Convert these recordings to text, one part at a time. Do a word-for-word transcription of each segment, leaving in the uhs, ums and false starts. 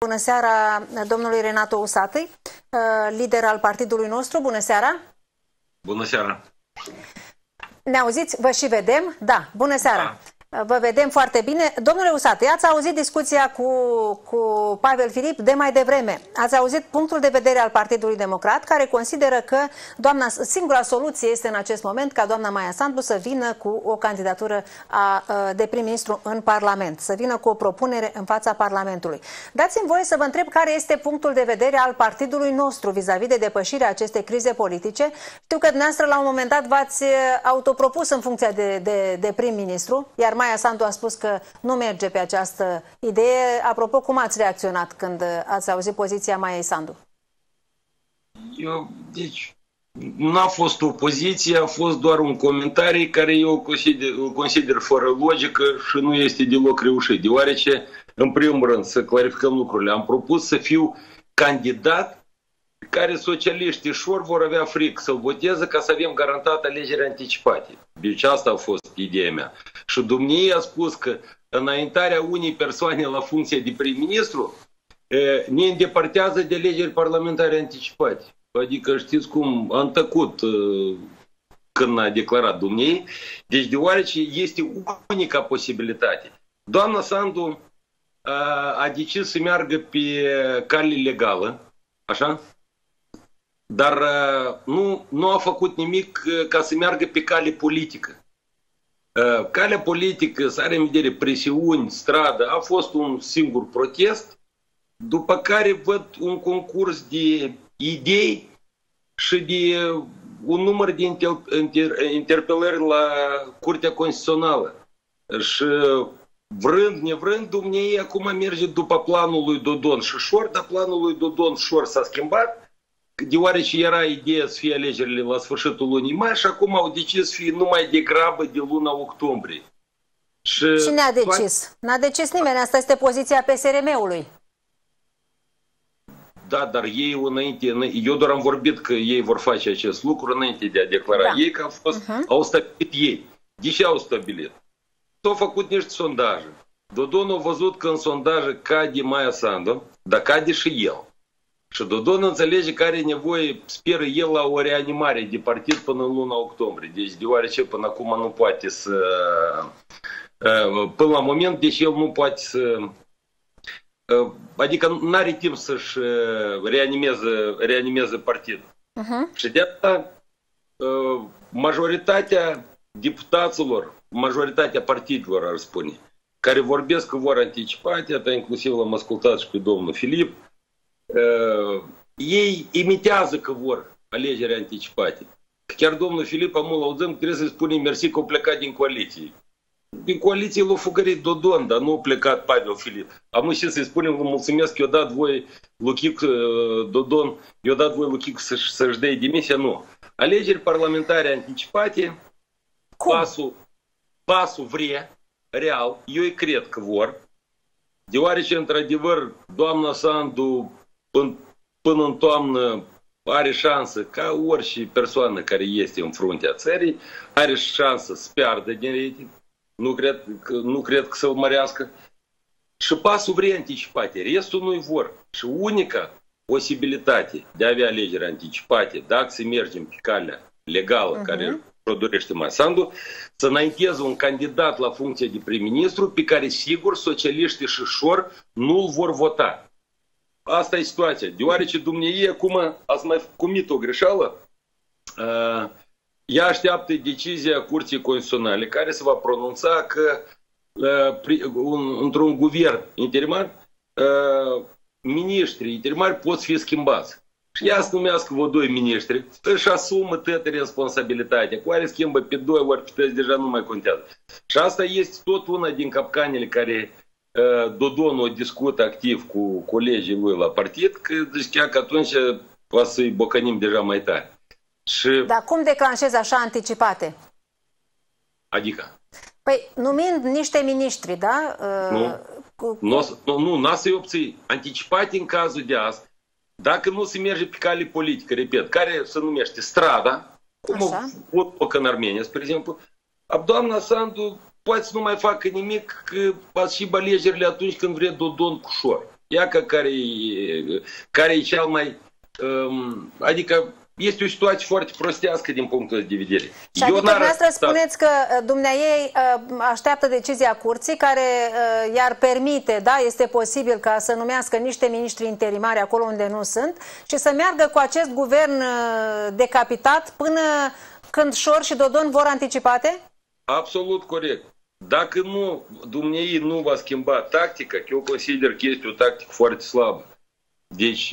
Bună seara domnului Renato Usatăi, lider al partidului nostru. Bună seara! Bună seara! Ne auziți? Vă și vedem? Da, bună seara! Da. Vă vedem foarte bine. Domnule Usatăi, ați auzit discuția cu, cu Pavel Filip de mai devreme. Ați auzit punctul de vedere al Partidului Democrat, care consideră că doamna, singura soluție este în acest moment ca doamna Maia Sandu să vină cu o candidatură a, de prim-ministru în Parlament, să vină cu o propunere în fața Parlamentului. Dați-mi voie să vă întreb care este punctul de vedere al partidului nostru vis-a-vis de depășirea acestei crize politice. Știu că dumneavoastră la un moment dat v-ați autopropus în funcția de, de, de prim-ministru, iar Maia Sandu a spus că nu merge pe această idee. Apropo, cum ați reacționat când ați auzit poziția Maiei Sandu? Eu, deci, nu a fost o poziție, a fost doar un comentariu care eu consider, consider fără logică și nu este deloc reușit, deoarece, în primul rând, să clarificăm lucrurile, am propus să fiu candidat care socialiștii șor vor avea frică să-l voteze ca să avem garantat alegeri anticipate. Deci asta a fost ideea mea. Și dumneavoastră a spus că înaintarea unei persoane la funcție de prim-ministru ne îndepărtează de alegeri parlamentare anticipate. Adică știți cum am tăcut când a declarat dumneavoastră. Deci deoarece este unica posibilitate. Doamna Sandu a decis să meargă pe cale legală, așa? Dar nu, nu a făcut nimic ca să meargă pe cale politică. Calea politică, să are în vedere presiuni, stradă, a fost un singur protest, după care văd un concurs de idei și de un număr de inter inter interpelări la Curtea Constituțională. Și vrând, nevrând, dumneavoastră acum merge după planul lui Dodon și șor, dar planul lui Dodon șor s-a schimbat, deoarece era ideea să fie alegerile la sfârșitul lunii mai și acum au decis să fie numai degrabă de luna octombrie. Și cine a decis? N-a decis nimeni, asta este poziția P S R M-ului. Da, dar ei înainte, eu doar am vorbit că ei vor face acest lucru înainte de a declara da. ei că au, fost, uh-huh. au stabilit ei. De ce au stabilit? S-au făcut niște sondaje. Dodon a văzut că în sondaje cade Maia Sandu, dar cade și el. Și Dodon înțelege că are nevoie, speră el, la o reanimare de partid până în luna octombrie. Deci deoarece până acum nu poate să... Până la moment, deci el nu poate să... Adică nu are timp să-și reanimeze, reanimeze partidul. Uh-huh. Și de asta majoritatea deputaților, majoritatea partidelor, ar spune, care vorbesc că vor anticipate, atât inclusiv l-am ascultat și pe domnul Filip, Uh, ei imitează că vor alegeri anticipate. Chiar domnul Filip, amul auzăm, trebuie să-i spunem mersi că au plecat din coaliție. Din coaliție l-a fugărit Dodon, dar nu a plecat Pavel Filip. Am și să-i spunem, vă mulțumesc că i-a dat voi Luchic uh, Dodon, i-a dat voi Luchic să-și să dea demisia, nu. Alegeri parlamentare anticipate, pasul, pasul vrea, real, eu îi cred că vor, deoarece, într-adevăr, doamna Sandu Până, până în toamnă are șansă, ca orice persoană care este în fruntea țării, are șansă să piardă din rating, nu cred, nu cred că să-l mărească. Și pasul vrea anticipate, restul nu-i vor. Și unica posibilitate de a avea alegeri anticipate, dacă să mergem pe calea legală, uh-huh. care produrește Maia Sandu, să înainteze un candidat la funcție de prim-ministru pe care, sigur, socialiștii și șor nu-l vor vota. Asta e situația. Deoarece dumneavoastră acum ați mai comit o greșeală, uh, ea așteaptă decizia Curții Constituționale care se va pronunța că uh, un, într-un guvern interimar, uh, miniștrii interimari pot fi schimbați. Și ea să numească vă doi miniștri, își asumă toată responsabilitatea. Cu care schimbă pe doi ori pe trei, deja nu mai contează. Și asta este tot una din capcanele care Dodon o discută activ cu colegii lui la partid, că deci chiar că atunci o să-i bocănim deja mai tare. Și... Dar cum declanșezi așa anticipate? Adică? Păi numind niște miniștri, da? Nu, cu... nu, nu, n-a să-i obții. Anticipate în cazul de azi, dacă nu se merge pe cale politică, repet, care se numește strada, cum o vot în Armenia, spre exemplu, doamna Sandu poate să nu mai facă nimic, că ați și alegerile atunci când vrea Dodon cu șor. Iacă care, care e cel mai... Adică este o situație foarte prostească din punctul de vedere. Și adică dumneavoastră spuneți că dumneaei așteaptă decizia curții care i-ar permite, da, este posibil ca să numească niște miniștri interimari acolo unde nu sunt și să meargă cu acest guvern decapitat până când Șor și Dodon vor anticipate? Absolut corect. Dacă nu, dumneai nu va schimba tactica, că eu consider că este o tactică foarte slabă. Deci,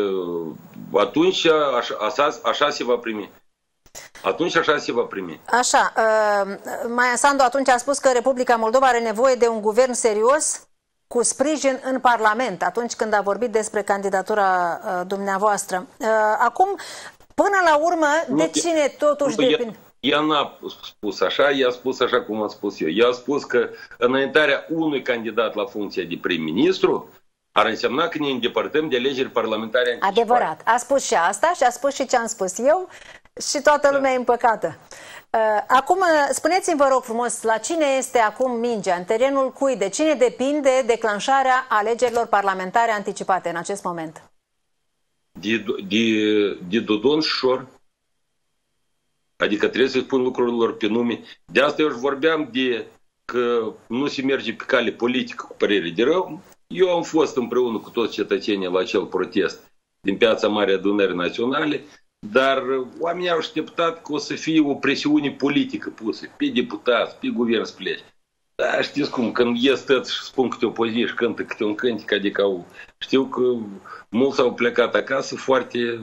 atunci așa, așa, așa se va primi. Atunci așa se va primi. Așa. Maia Sandu atunci a spus că Republica Moldova are nevoie de un guvern serios cu sprijin în Parlament, atunci când a vorbit despre candidatura dumneavoastră. Acum, până la urmă, nu, de cine totuși depinde? Ea n-a spus așa, ea a spus așa cum am spus eu. Ea a spus că înaintarea unui candidat la funcția de prim-ministru ar însemna că ne îndepărtăm de alegeri parlamentare anticipate. Adevărat. A spus și asta și a spus și ce am spus eu și toată lumea e împăcată. Acum, spuneți-mi, vă rog frumos, la cine este acum mingea? În terenul cui? De cine depinde declanșarea alegerilor parlamentare anticipate în acest moment? De, de, de Dodon și Șor. Adică trebuie să spun lucrurilor pe nume. De asta eu își vorbeam de că nu se merge pe cale politică cu părere de rău. Eu am fost împreună cu toți cetățenii la acel protest din Piața Mare Adunării Naționale, dar oamenii au așteptat că o să fie o presiune politică pusă pe deputați, pe guvern să plece. Da, știți cum, când ies tăți și spun câte o pozie și cântă câte un cântic, adică au, știu că mulți au plecat acasă foarte...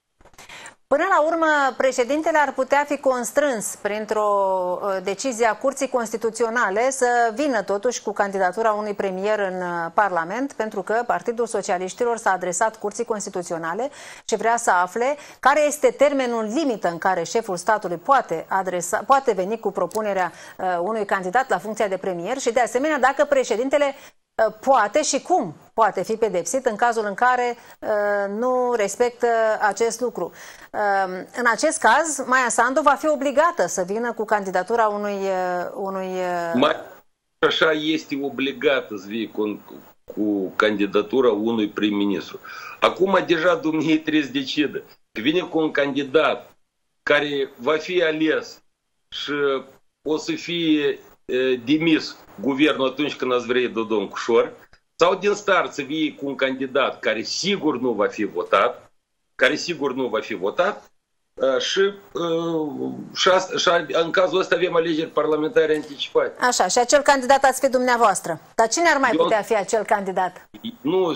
Până la urmă, președintele ar putea fi constrâns printr-o decizie a Curții Constituționale să vină totuși cu candidatura unui premier în Parlament, pentru că Partidul Socialiștilor s-a adresat Curții Constituționale și vrea să afle care este termenul limită în care șeful statului poate, adresa, poate veni cu propunerea unui candidat la funcția de premier și, de asemenea, dacă președintele poate și cum poate fi pedepsit în cazul în care uh, nu respectă acest lucru. Uh, în acest caz, Maia Sandu va fi obligată să vină cu candidatura unui... Uh, unui uh... Mai așa este obligată să vii cu, cu candidatura unui prim-ministru. Acum deja dumneavoastră trebuie să decidă că vine cu un candidat care va fi ales și o să fie uh, demis guvernul atunci când ați vrea Dodon cu Șor, sau din start să vii cu un candidat care sigur nu va fi votat, care sigur nu va fi votat și, și, asta, și în cazul ăsta avem alegeri parlamentare anticipate. Așa, și acel candidat ați fi dumneavoastră. Dar cine ar mai eu, putea fi acel candidat? Nu,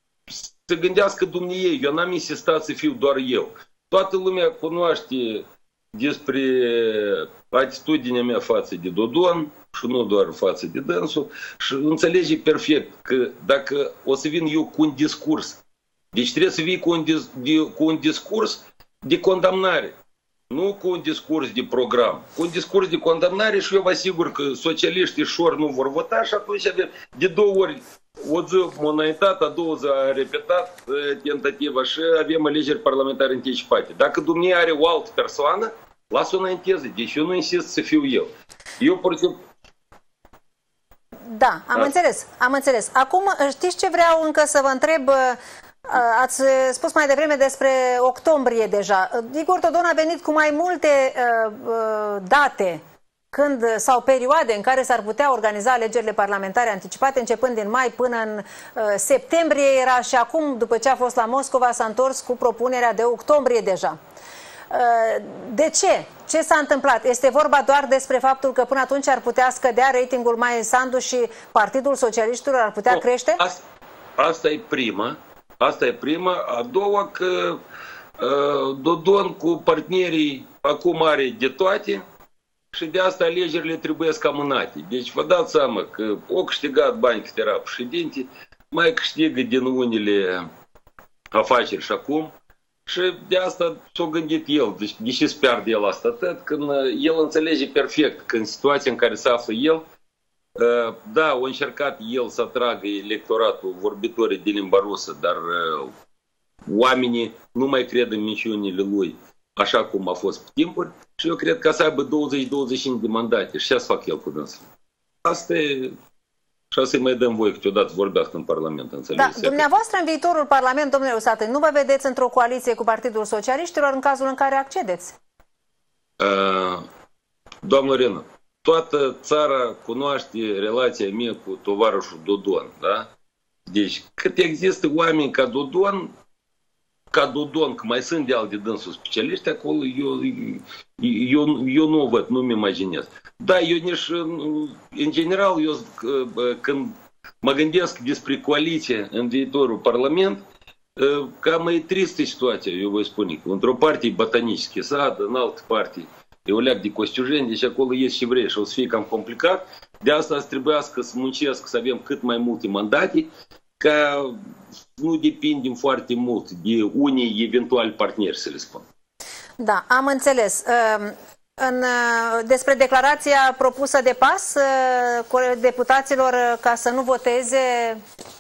să gândească dumneiei, eu n-am insistat să fiu doar eu. Toată lumea cunoaște despre atitudinea mea față de Dodon și nu doar față de dânsul și înțelege perfect că dacă o să vin eu cu un discurs, deci trebuie să vii cu un, dis, de, cu un discurs de condamnare, nu cu un discurs de program, cu un discurs de condamnare și eu vă asigur că socialiștii Șor nu vor vota și atunci avem de două ori o zi m-a înaintat, a doua zi a repetat tentativa și avem alegeri parlamentare anticipate. Dacă dumneavoastră are o altă persoană, lasă-o înainteze. Deci eu nu insist să fiu eu. Eu, pur și simplu... Da, am da. înțeles. Am înțeles. Acum, știți ce vreau încă să vă întreb? Ați spus mai devreme despre octombrie deja. Igor Dodon a venit cu mai multe uh, uh, date când, sau perioade în care s-ar putea organiza alegerile parlamentare anticipate, începând din mai până în uh, septembrie era și acum, după ce a fost la Moscova, s-a întors cu propunerea de octombrie deja. Uh, de ce? Ce s-a întâmplat? Este vorba doar despre faptul că până atunci ar putea scădea ratingul Maiei Sandu și Partidul Socialiștilor ar putea no, crește? Asta, asta e prima. Asta e prima. A doua că uh, Dodon cu partenerii acum are de toate. Și de asta alegerile trebuie să amânate. Deci vă dați seama că o câștigat bani cât era președinte, mai câștigă din unele afaceri și acum. Și de asta s-a gândit el. Deci de ce se pierde el asta atât? Când el înțelege perfect că în situația în care se află el, da, a încercat el să atragă electoratul vorbitorii de limba rusă, dar oamenii nu mai cred în minciunile lui. Așa cum a fost pe timpuri, și eu cred că să aibă douăzeci douăzeci și cinci de mandate și ce să fac el cu dânsul. Asta e, și să-i mai dăm voi câteodată vorbească în Parlament. Da, dumneavoastră în viitorul Parlament, domnule Usate, nu vă vedeți într-o coaliție cu Partidul Socialiștilor în cazul în care accedeți? Uh, doamnă Renă, toată țara cunoaște relația mea cu tovarășul Dodon, da? Deci, cât există oameni ca Dodon, ca Dodon, că mai sunt de alte dânsul specialiști acolo, eu, eu, eu nu o văd, nu-mi imaginez. Da, eu nici, în general, eu când mă gândesc despre coaliție în viitorul Parlament, cam e tristă situația, eu voi spune, că într-o parte e Botanic Sat, în altă parte e o leac de Costiujeni, deci acolo ies și vrei și o să fie cam complicat. De asta să trebuiască să muncesc, să avem cât mai multe mandate, ca nu depindem foarte mult de unii eventuali parteneri, să le spun. Da, am înțeles. În, despre declarația propusă de PAS cu deputaților ca să nu voteze...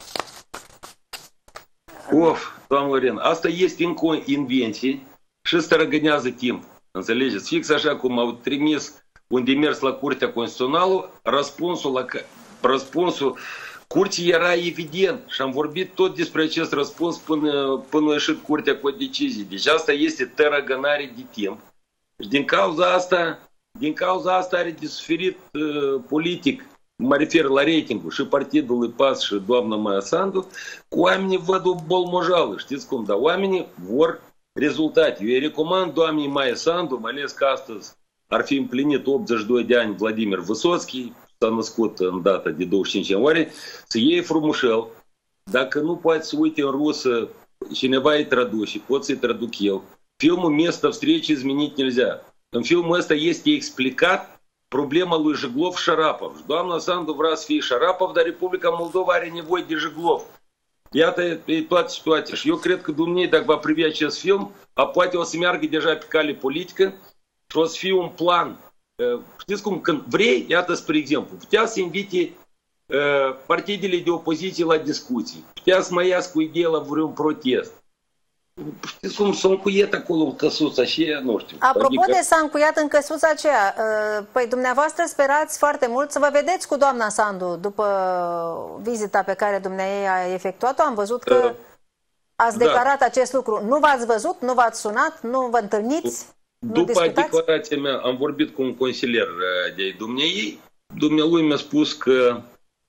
Of, doamnă Ren, asta este încă o invenție și ăsta răgânează timp. Înțelegeți? Fix așa cum au trimis un demers la Curtea Constituțională, răspunsul, la, răspunsul Curții era evident și am vorbit tot despre acest răspuns până, până a ieșit Curtea cu o decizie. Deci asta este tărăgânare de timp. Și din cauza asta, din cauza asta are de suferit uh, politic, mă refer la ratingul și partidului PAS și doamna Maia Sandu, cu oamenii văd o bolmojală, știți cum, dar oamenii vor rezultate. Eu îi recomand doamnei Maia Sandu, mai ales că astăzi ar fi împlinit optzeci și doi de ani Vladimir Vysotski, s-a născut în data de douăzeci și cinci ianuarie, să iei frumușel, dacă nu poate să uite în rusă, cineva îi traduce, pot să-i traduc eu. Filmul «Место встречи изменить нельзя». În filmul ăsta este explicat problema lui Jiglov și Sharapov. Doamna Sandu vrea să fie Sharapov, dar Republica Moldova are nevoie de Jiglov. Iată e toată situația. Și eu cred că dumneavoastră, dacă va privi acest film, a poate o să meargă deja pe cale politică și o să fie un plan. Știți cum, când vrei, iată, spre exemplu, putea să invite uh, partidele de opoziție la discuții, putea să mai iasă cu idee la vreun protest. Știți cum, s-a încuiet acolo în căsuța aceea, nu știu. Apropo adică... de s-a încuiat în căsuța aceea, păi dumneavoastră sperați foarte mult să vă vedeți cu doamna Sandu după vizita pe care dumneavoastră a efectuat-o. Am văzut că ați declarat da. acest lucru. Nu v-ați văzut, nu v-ați sunat, nu vă întâlniți, nu După discutați? declarația mea am vorbit cu un consilier de dumneavoastră. Dumnealui mi-a spus că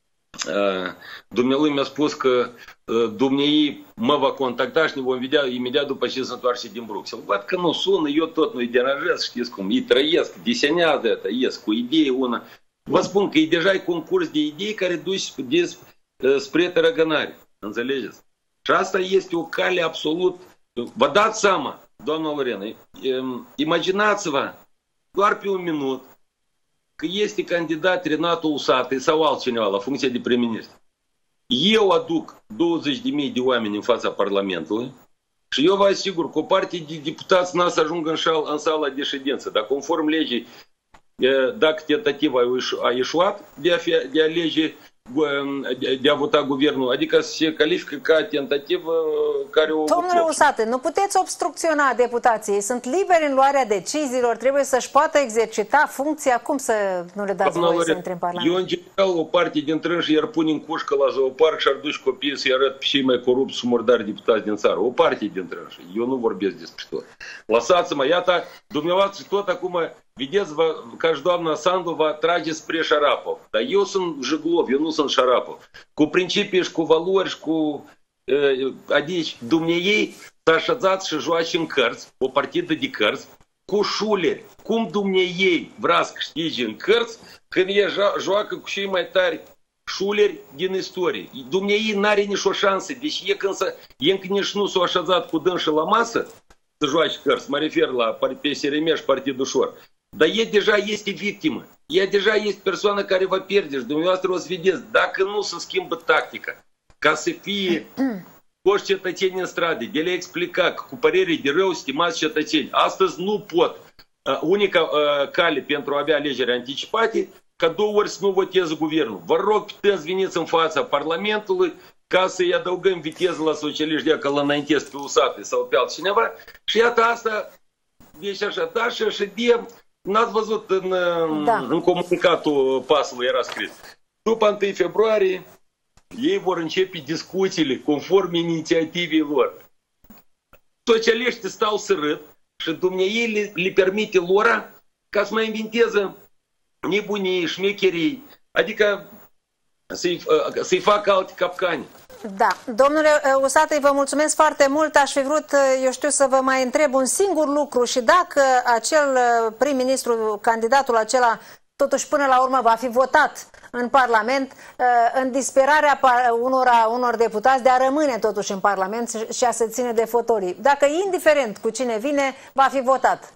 Dumnealui mi-a spus că dumnei mă va contacta și ne vom vedea imediat după ce se întoarce din Bruxelles. Văd că nu sună, eu tot nu-i deranjez, știți cum, îi trăiesc, desenează это, ies cu idei una. Vă spun că e deja concurs de idei care duci spre tărăgânare, înțelegeți? Și asta este o cale absolut, vă dați seama, doamna Lorena, imaginați-vă doar pe un minut că este candidat Renato Usate sau altcineva la funcția de prim-ministru. Eu aduc douăzeci de mii de oameni în fața Parlamentului și eu vă asigur că o parte de deputați n-a să ajungă în, șal, în sala de ședință. Dar conform legii, dacă tentativa a ieșuat de a, fi, de a lege de a vota guvernul, adică se califică ca tentativă care o... Domnule Usate, nu puteți obstrucționa deputații, ei sunt liberi în luarea deciziilor, trebuie să-și poată exercita funcția, cum să nu le dați voie să intre în Parlament? Eu, în general, o parte dintre ei i-ar pune în cușcă la zooparc și ar duce copiii să-i arăt pe cei mai corupți și murdari deputați din țară. O parte dintre ei. Eu nu vorbesc despre tot. Lăsați-mă, iată, dumneavoastră tot acum, vedeți, ca și doamna Sandu va trage spre Sharapov. Dar eu sunt Jiglov, eu nu sunt Sharapov. Cu principii și cu valori și cu... Adică, dumneiei s-a așezat și joace în cărți, o partidă de cărți, cu șuleri. Cum dumneiei vrea să câștige în cărți când e joacă cu cei mai tari șuleri din istorie. Dumneiei n-are nicio șansă. Deci e când să, e încă nici nu s-a așezat cu dânșă la masă să joace cărți. Mă refer la P S R M și Partidul Șor. Dar e deja este victimă. Ea deja este persoană care va pierde și dumneavoastră o să vedeți, dacă nu se schimbă tactica, ca să fie toți cetățenii în stradă, de le explica că cu părere de rău, stimați cetățeni, astăzi nu pot. Unica uh, cale pentru a avea alegeri anticipate, ca două ori să nu voteze guvernul. Vă rog, puteți veniți în fața Parlamentului ca să-i adăugăm viteză la socialiști, dacă îl înaintez pe Usate sau pe altcineva. Și iată asta, deci așa, da, și așa de... N-ați văzut în, da. în comunicatul PAS-ului era scris. după întâi februarie, ei vor începe discuțiile conform inițiativei lor. Socialiștii stau să râd și dumneai le, le permite lor ca să mai inventeze nebunii, șmecherii, adică să-i să-i facă alte capcani. Da. Domnule Usatăi, vă mulțumesc foarte mult. Aș fi vrut, eu știu, să vă mai întreb un singur lucru și dacă acel prim-ministru, candidatul acela, totuși până la urmă va fi votat în Parlament, în disperarea unora, unor deputați de a rămâne totuși în Parlament și a se ține de fotolii. Dacă, indiferent cu cine vine, va fi votat.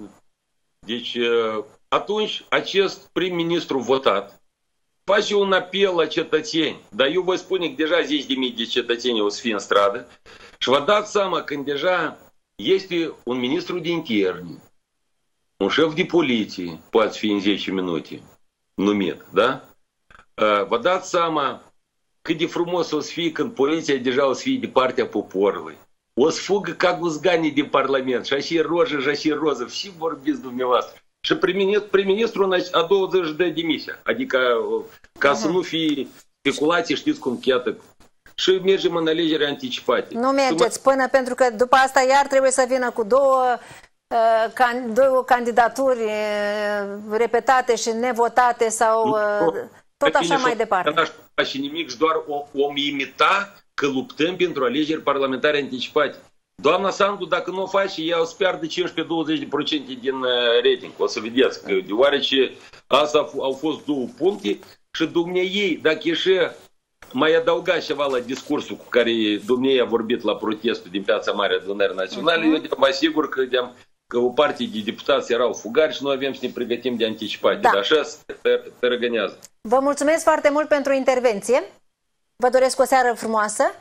Deci, atunci, acest prim-ministru votat face un apel la cetățeni, dar eu vă spun că deja zeci de mii de cetățeni o să fie în stradă și vă dați seama când deja este un ministru de interne, un șef de poliție, poate fi în zece minute numit, da? Vă dați seama cât de frumos o să fie când poliția deja o să fie de partea poporului. O să fugă ca guzganii din Parlament și așa Rojă, și așa Roză, și vorbiți dumneavoastră. Și prim-ministrul a douăzeci de demisia, adică ca să nu fie speculații, știți cum chiată. Și mergem în alegeri anticipate. Nu mergeți până, pentru că după asta iar trebuie să vină cu două, uh, can, două candidaturi uh, repetate și nevotate sau uh, tot așa mai departe. N-aș face nimic și doar o, om imita că luptăm pentru alegeri parlamentare anticipate. Doamna Sandu, dacă nu o face, ea o să piardă cincisprezece douăzeci la sută din rating. O să vedeți, că deoarece asta au fost două puncte și dumneiei, dacă ieși mai adăuga ceva la discursul cu care dumneiei a vorbit la protestul din Piața Mare Adunării Naționale, uh-huh. eu mă asigur că, că o parte de deputați erau fugari și noi avem să ne pregătim de anticipate. Da. Dar așa se tărăgânează. Vă mulțumesc foarte mult pentru intervenție. Vă doresc o seară frumoasă.